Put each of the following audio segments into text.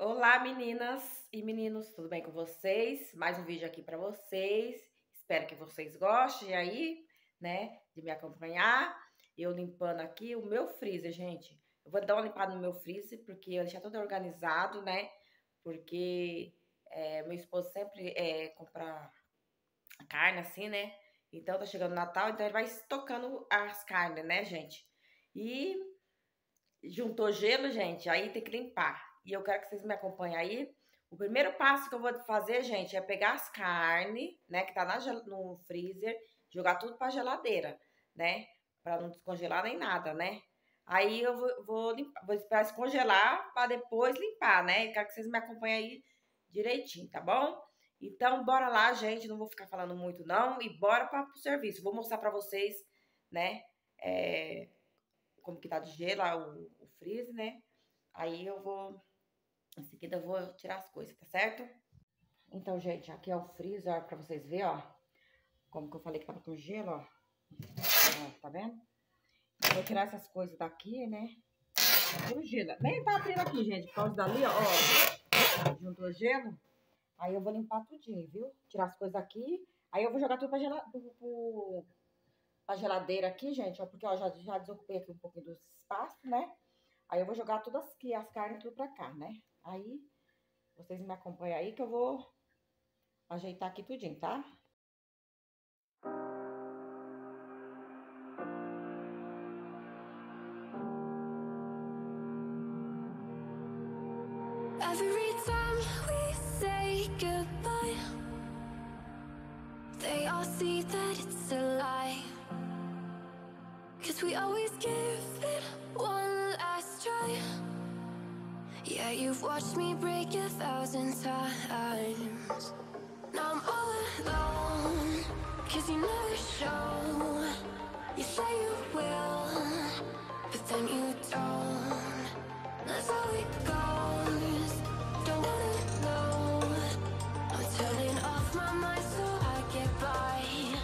Olá, meninas e meninos, tudo bem com vocês? Mais um vídeo aqui para vocês. Espero que vocês gostem aí, né, de me acompanhar. Eu limpando aqui o meu freezer, gente. Eu vou dar uma limpada no meu freezer, porque eu deixei tudo organizado, né? Porque meu esposo sempre compra carne assim, né? Então tá chegando o Natal, então ele vai estocando as carnes, né, gente? E juntou gelo, gente, aí tem que limpar. E eu quero que vocês me acompanhem aí. O primeiro passo que eu vou fazer, gente, é pegar as carnes, né, que tá no freezer, jogar tudo pra geladeira, né? Pra não descongelar nem nada, né? Aí eu vou esperar descongelar pra depois limpar, né? Eu quero que vocês me acompanhem aí direitinho, tá bom? Então, bora lá, gente. Não vou ficar falando muito, não. E bora pro serviço. Vou mostrar pra vocês, né? Como que tá de gelo o freezer, né? Aí eu vou... Em seguida eu vou tirar as coisas, tá certo? Então, gente, aqui é o freezer, ó, pra vocês verem, ó. Como que eu falei que tava com gelo, ó. Ó, tá vendo? Eu vou tirar essas coisas daqui, né? O gelo. Nem tá abrindo aqui, gente, por causa dali, ó. Juntou gelo. Aí eu vou limpar tudinho, viu? Tirar as coisas aqui. Aí eu vou jogar tudo pra geladeira aqui, gente, ó. Porque, ó, já desocupei aqui um pouquinho do espaço, né? Aí eu vou jogar tudo aqui, as carnes tudo pra cá, né? Aí, vocês me acompanham aí que eu vou ajeitar aqui tudinho, tá? Every time we say goodbye, they all see that it's a lie. 'Cause we always give it one last try. Yeah, you've watched me break 1,000 times. Now I'm all alone, 'cause you never show. You say you will, but then you don't. That's how it goes. Don't wanna know. I'm turning off my mind so I get by.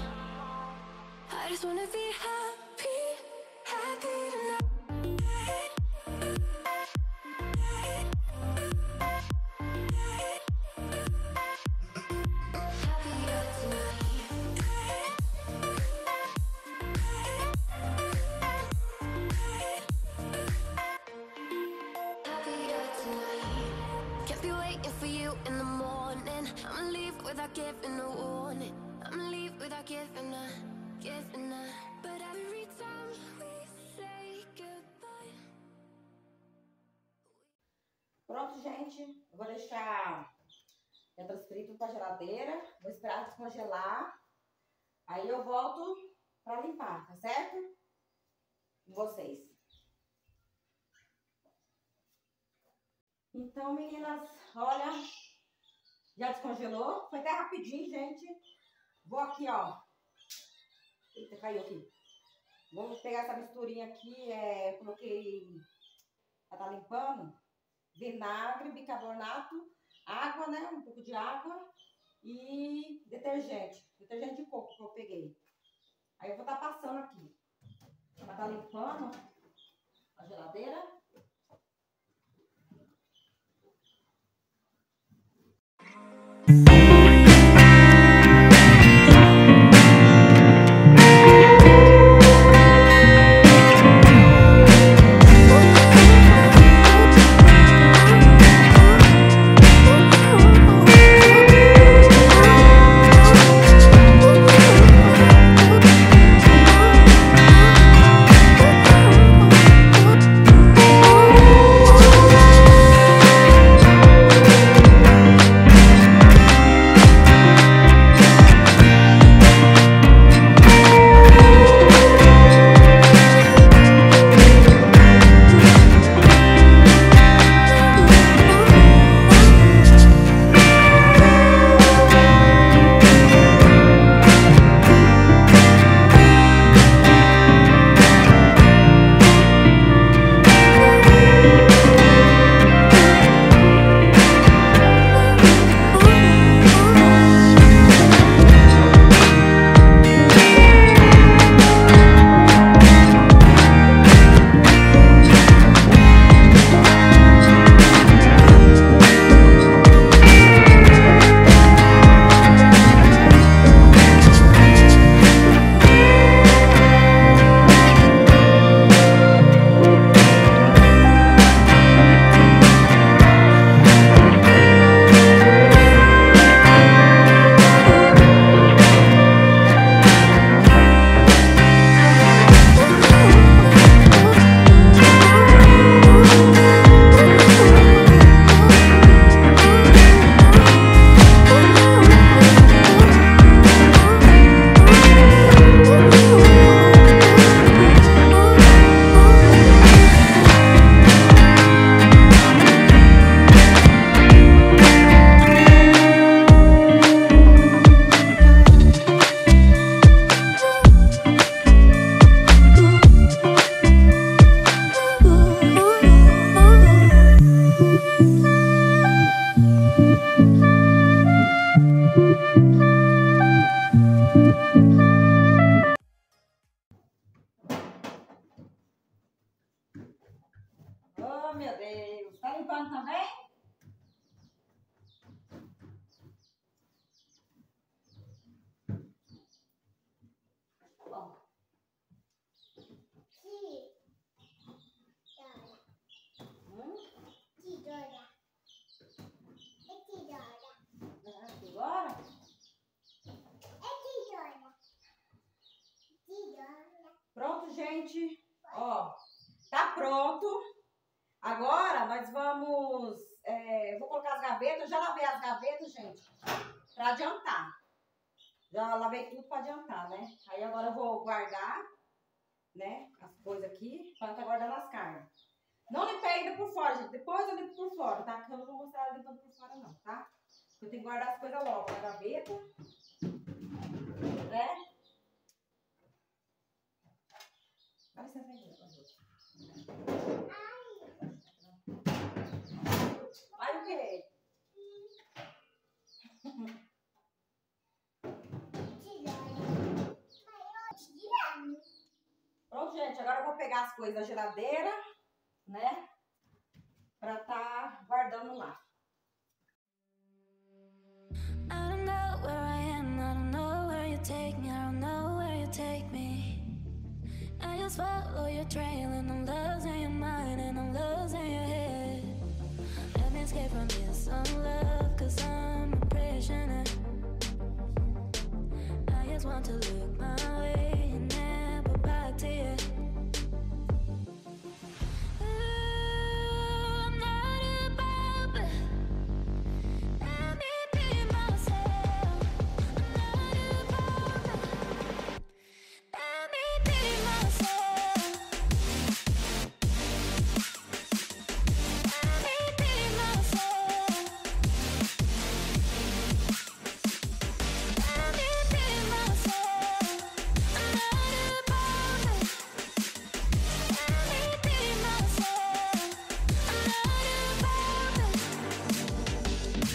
I just wanna be happy, happy tonight. Without giving a warning, I'ma leave without giving a, but every time we say goodbye. Pronto, gente. Eu vou deixar já transferir tudo pra geladeira. Vou esperar descongelar. Aí eu volto pra limpar, tá certo? Com vocês. Então, meninas, olha... Já descongelou? Foi até rapidinho, gente. Vou aqui, ó. Eita, caiu aqui. Vou pegar essa misturinha aqui. Coloquei... Pra tá limpando. Vinagre, bicarbonato, água, né? Um pouco de água. E detergente. Detergente de coco que eu peguei. Aí eu vou estar passando aqui. Pra tá limpando a geladeira. gente, ó, tá pronto. Agora nós vamos, vou colocar as gavetas, já lavei as gavetas, gente, pra adiantar. Já lavei tudo pra adiantar, né? Aí agora eu vou guardar, né, as coisas aqui, pra não estar guardando as carnes. Não limpei ainda por fora, gente, depois eu limpo por fora, tá? Porque eu não vou mostrar ela limpando por fora não, tá? Eu tenho que guardar as coisas logo na gaveta, né? Dá licença aí, ai, o quê? Pronto, gente, agora eu vou pegar as coisas da geladeira, né? Pra tá guardando lá. I don't know where I am, I don't know where you take me, I don't know where you take me. I just follow your trail and I'm losing your mind and I'm losing your head. Let me escape from this love, cause I'm a prisoner. I just want to look my way and never back to you. I'm not above it. Let me be myself. I'm not above it. Let me be myself. Let me be myself. Let me be myself. I'm not above it. Let me be myself. I'm not above it.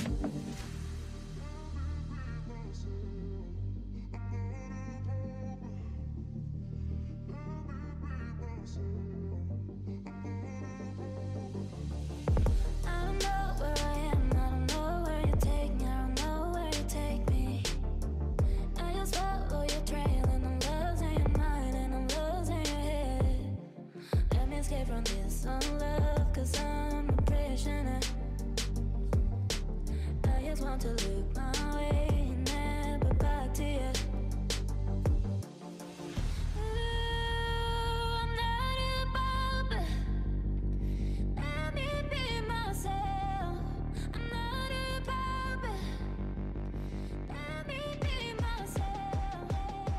I don't know where I am, I don't know where you take me, I don't know where you take me. I just follow your trail and I'm losing your mind and I'm losing your head. Let me escape from this love, cause I'm a prisoner. I just want to look my way and never back to you. I'm not above it. Let me be myself. I'm not above it. Let me be myself.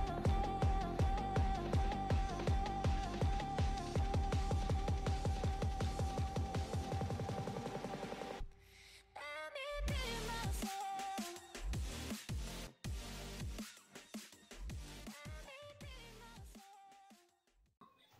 Let me be myself. Let me be myself.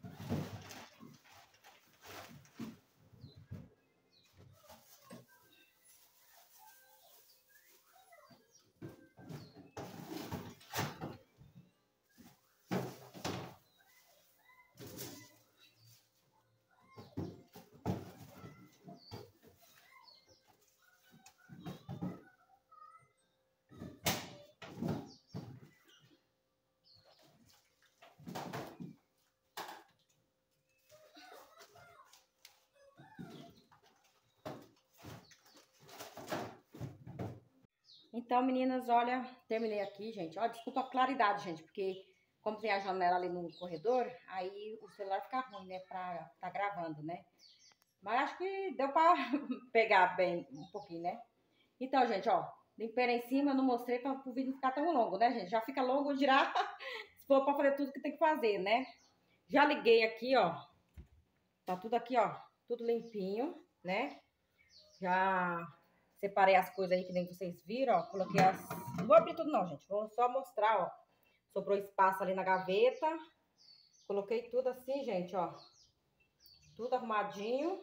Então, meninas, olha, terminei aqui, gente. Ó, desculpa a claridade, gente, porque como tem a janela ali no corredor, aí o celular fica ruim, né, pra tá gravando, né? Mas acho que deu pra pegar bem um pouquinho, né? Então, gente, ó, limpei lá em cima, eu não mostrei pra o vídeo não ficar tão longo, né, gente? Já fica longo girar se for pra fazer tudo que tem que fazer, né? Já liguei aqui, ó. Tá tudo aqui, ó, tudo limpinho, né? Já separei as coisas aí que nem vocês viram, ó. Coloquei as... Não vou abrir tudo não, gente. Vou só mostrar, ó. Sobrou espaço ali na gaveta. Coloquei tudo assim, gente, ó. Tudo arrumadinho.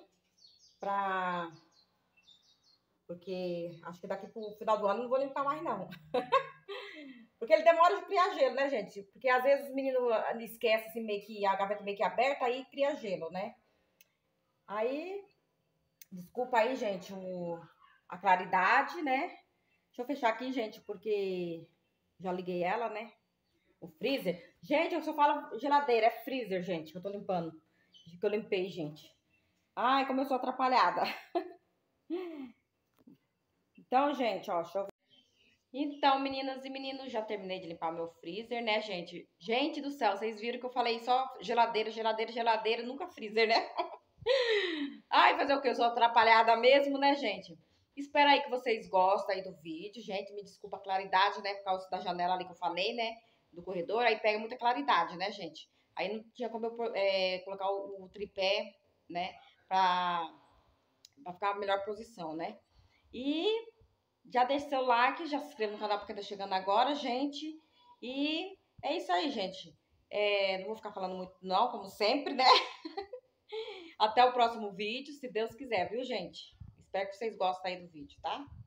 Porque acho que daqui pro final do ano não vou limpar mais, não. Porque ele demora de criar gelo, né, gente? Porque às vezes os meninos esquecem assim, meio que a gaveta meio que aberta, aí cria gelo, né? Aí, desculpa aí, gente, a claridade, né? Deixa eu fechar aqui, gente, porque já liguei ela, né? O freezer. Gente, eu só falo geladeira, é freezer, gente, que eu tô limpando. Que eu limpei, gente. Ai, como eu sou atrapalhada. Então, gente, ó, deixa eu... Então, meninas e meninos, já terminei de limpar meu freezer, né, gente? Gente do céu, vocês viram que eu falei só geladeira, geladeira, geladeira, nunca freezer, né? Ai, fazer o quê? Eu sou atrapalhada mesmo, né, gente? Espero aí que vocês gostem aí do vídeo, gente. Me desculpa a claridade, né, por causa da janela ali que eu falei, né, do corredor. Aí pega muita claridade, né, gente? Aí não tinha como eu colocar o tripé, né, pra ficar a melhor posição, né? E já deixa seu like, já se inscreva no canal porque tá chegando agora, gente. E é isso aí, gente. Não vou ficar falando muito, não, como sempre, né? Até o próximo vídeo, se Deus quiser, viu, gente? Espero que vocês gostem aí do vídeo, tá?